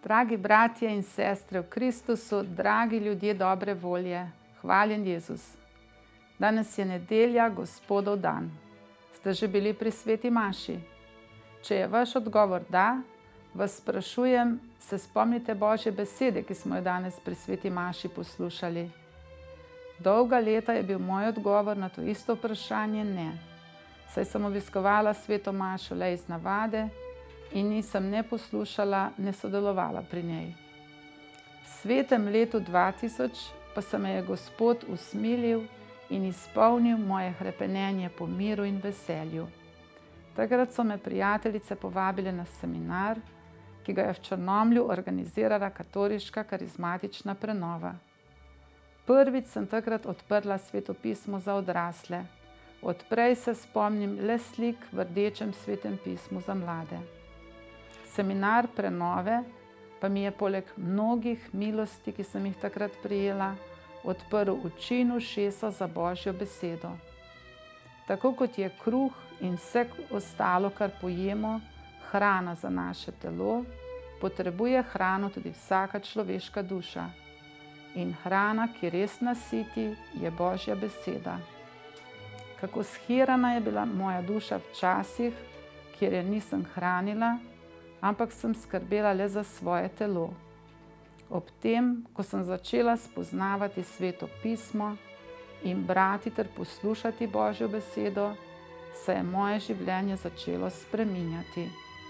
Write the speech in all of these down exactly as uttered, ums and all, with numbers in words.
Dragi bratje in sestre v Kristusu, dragi ljudje dobre volje, hvaljen Jezus. Danes je nedelja, Gospodov dan. Ste že bili pri sveti maši? Če je vaš odgovor da, vas sprašujem, se spomnite Božje besede, ki smo jo danes pri sveti maši poslušali? Dolga leta je bil moj odgovor na to isto vprašanje ne, saj sem obiskovala sveto mašo le iz navade in nisem ne poslušala, ne sodelovala pri njej. V svetem letu dva tisoč pa se me je Gospod usmilil in izpolnil moje hrepenenje po miru in veselju. Takrat so me prijateljice povabile na seminar, ki ga je v Črnomlju organizirala Katoliška karizmatična prenova. Prvič sem takrat odprla svetopismo za odrasle. Odprej se spomnim le slik v rdečem svetem pismu za mlade. Seminar prenove pa mi je poleg mnogih milosti, ki sem jih takrat prijela, odprl oči in ušesa za Božjo besedo. Tako kot je kruh in vse ostalo, kar pojemo, hrana za naše telo, potrebuje hrano tudi vsaka človeška duša. In hrana, ki res nasiti, je Božja beseda. Kako shirana je bila moja duša včasih, kjer je nisem hranila, ampak sem skrbela le za svoje telo. Ob tem, ko sem začela spoznavati sveto pismo in brati ter poslušati Božjo besedo, se je moje življenje začelo spreminjati.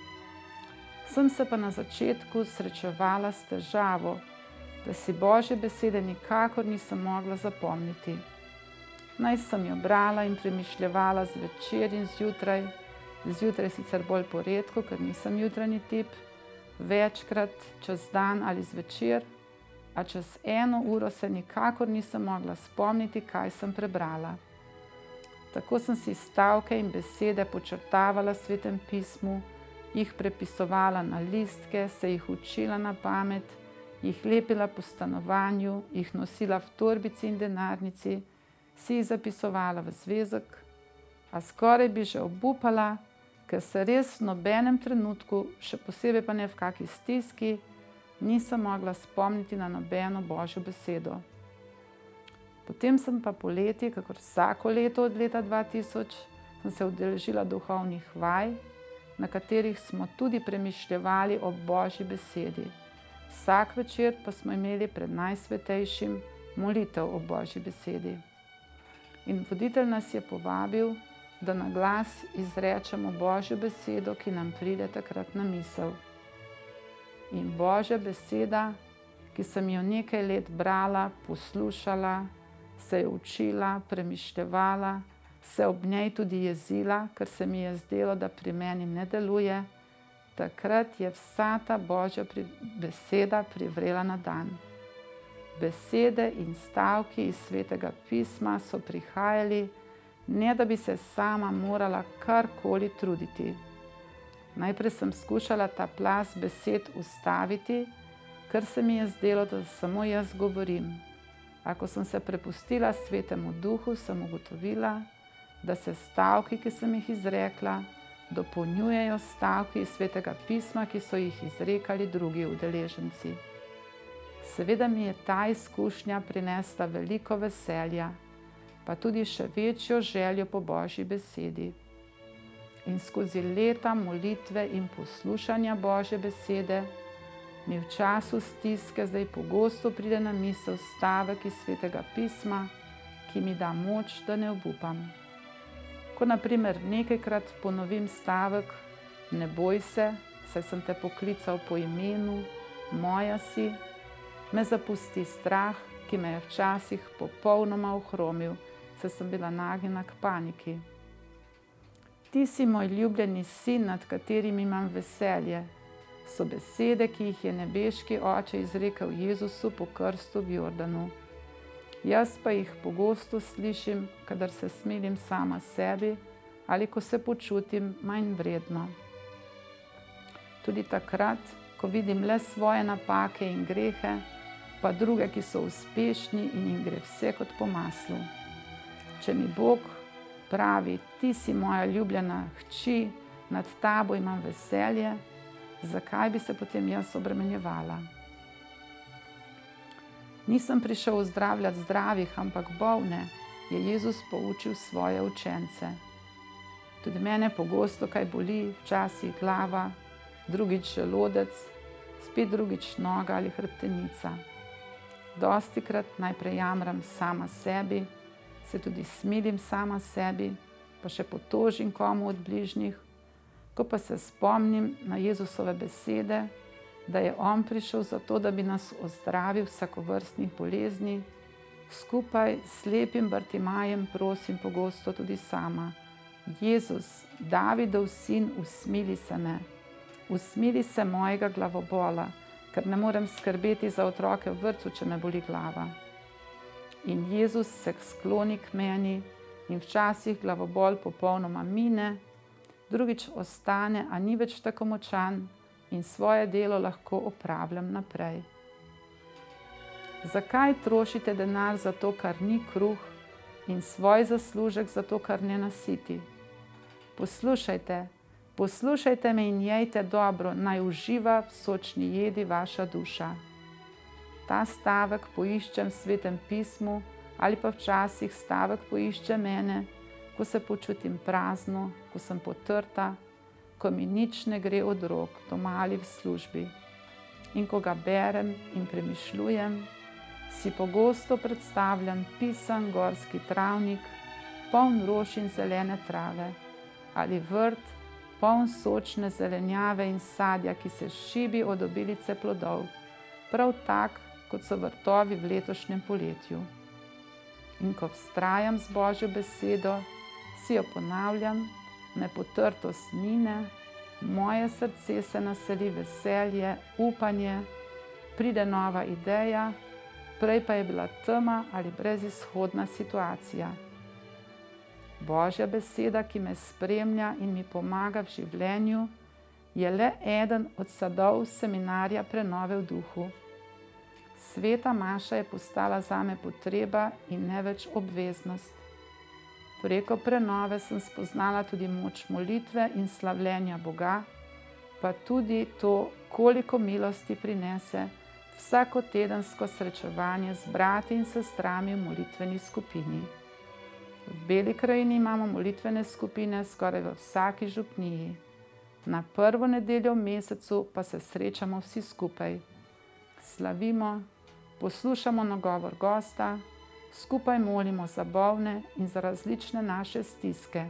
Sem se pa na začetku srečevala s težavo, da si Božje besede nikakor nisem mogla zapomniti. Naj sem jo brala in premišljevala zvečer in zjutraj, zjutraj sicer bolj poredko, ker nisem jutranji tip, večkrat čez dan ali zvečer, a čez eno uro se nikakor nisem mogla spomniti, kaj sem prebrala. Tako sem si stavke in besede počrtavala v svetem pismu, jih prepisovala na listke, se jih učila na pamet, jih lepila po stanovanju, jih nosila v torbici in denarnici, si jih zapisovala v zvezek, a skoraj bi že obupala, ker se res v nobenem trenutku, še posebej pa ne v kaki stiski, nisem mogla spomniti na nobeno Božjo besedo. Potem sem pa poleti, kakor vsako leto od leta dva tisoč, sem se udeležila duhovnih vaj, na katerih smo tudi premišljevali o Božji besedi. Vsak večer pa smo imeli pred najsvetejšim molitev o Božji besedi. In voditelj nas je povabil, da na glas izrečemo Božjo besedo, ki nam pride takrat na misel. In Božja beseda, ki sem jo nekaj let brala, poslušala, se je učila, premišljevala, se ob njej tudi jezila, ker se mi je zdelo, da pri meni ne deluje, takrat je vsa ta Božja beseda privrela na dan. Besede in stavki iz svetega pisma so prihajali, ne da bi se sama morala karkoli truditi. Najprej sem skušala ta plaz besed ustaviti, ker se mi je zdelo, da samo jaz govorim. A ko sem se prepustila svetemu duhu, sem ugotovila, da se stavki, ki sem jih izrekla, dopolnjujejo stavki iz svetega pisma, ki so jih izrekali drugi udeleženci. Seveda mi je ta izkušnja prinesla veliko veselja, pa tudi še večjo željo po Božji besedi. In skozi leta molitve in poslušanja Božje besede mi v času stiske zdaj pogosto pride na misel stavek iz svetega pisma, ki mi da moč, da ne obupam. Ko na primer nekajkrat ponovim stavek "Ne boj se, saj sem te poklical po imenu, moja si", me zapusti strah, ki me je včasih popolnoma ohromil, saj sem bila nagnjena k paniki. Ti si moj ljubljeni sin, nad katerim imam veselje, so besede, ki jih je nebeški Oče izrekel Jezusu po krstu v Jordanu. Jaz pa jih pogosto slišim, kadar se smilim sama sebi ali ko se počutim manj vredno. Tudi takrat, ko vidim le svoje napake in grehe, pa druge, ki so uspešni in jim gre vse kot po maslu. Če mi Bog pravi, ti si moja ljubljena hči, nad tabo imam veselje, Zakaj bi se potem jaz obremenjevala? Nisem prišel ozdravljati zdravih, ampak bolne, je Jezus poučil svoje učence. Tudi mene pogosto kaj boli, včasih glava, drugič želodec, spet drugič noga ali hrbtenica. Dostikrat najprej jamram sama sebi, se tudi smilim sama sebi, pa še potožim komu od bližnjih, ko pa se spomnim na Jezusove besede, da je on prišel zato, da bi nas ozdravil vsakovrstnih bolezni, skupaj s slepim Bartimajem prosim pogosto tudi sama: Jezus, Davidov sin, usmili se me, usmili se mojega glavobola, ker ne morem skrbeti za otroke v vrtcu, če me boli glava. In Jezus se skloni k meni in včasih glavobol popolnoma mine, drugič ostane, a ni več tako močan in svoje delo lahko opravljam naprej. Zakaj trošite denar za to, kar ni kruh, in svoj zaslužek za to, kar ne nasiti? Poslušajte, poslušajte me in jejte dobro, naj uživa v sočni jedi vaša duša. Ta stavek poiščem v Svetem pismu ali pa včasih stavek poišče mene, ko se počutim prazno, ko sem potrta, ko mi nič ne gre od rok, doma ali v službi. In ko ga berem in premišljujem, si pogosto predstavljam pisan gorski travnik, poln rož in zelene trave, ali vrt, poln sočne zelenjave in sadja, ki se šibi od obilice plodov, prav tak, kot so vrtovi v letošnjem poletju. In ko vztrajam z Božjo besedo, si jo ponavljam, me potrtost mine, moje srce se naseli veselje, upanje, pride nova ideja, prej pa je bila tema ali brezizhodna situacija. Božja beseda, ki me spremlja in mi pomaga v življenju, je le eden od sadov seminarja prenove v duhu. Sveta maša je postala zame potreba in ne več obveznost. Preko prenove sem spoznala tudi moč molitve in slavljenja Boga, pa tudi to, koliko milosti prinese vsakotedensko srečevanje z brati in sestrami v molitveni skupini. V Beli krajini imamo molitvene skupine skoraj v vsaki župniji. Na prvo nedeljo v mesecu pa se srečamo vsi skupaj. Slavimo, poslušamo nagovor gosta, skupaj molimo za bolne in za različne naše stiske.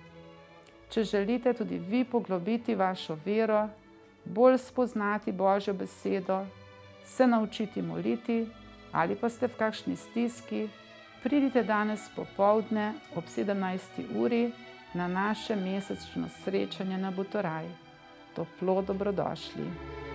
Če želite tudi vi poglobiti vašo vero, bolj spoznati Božjo besedo, se naučiti moliti ali pa ste v kakšni stiski, pridite danes popoldne ob sedemnajsti uri na naše mesečno srečanje na Butoraj. Toplo dobrodošli.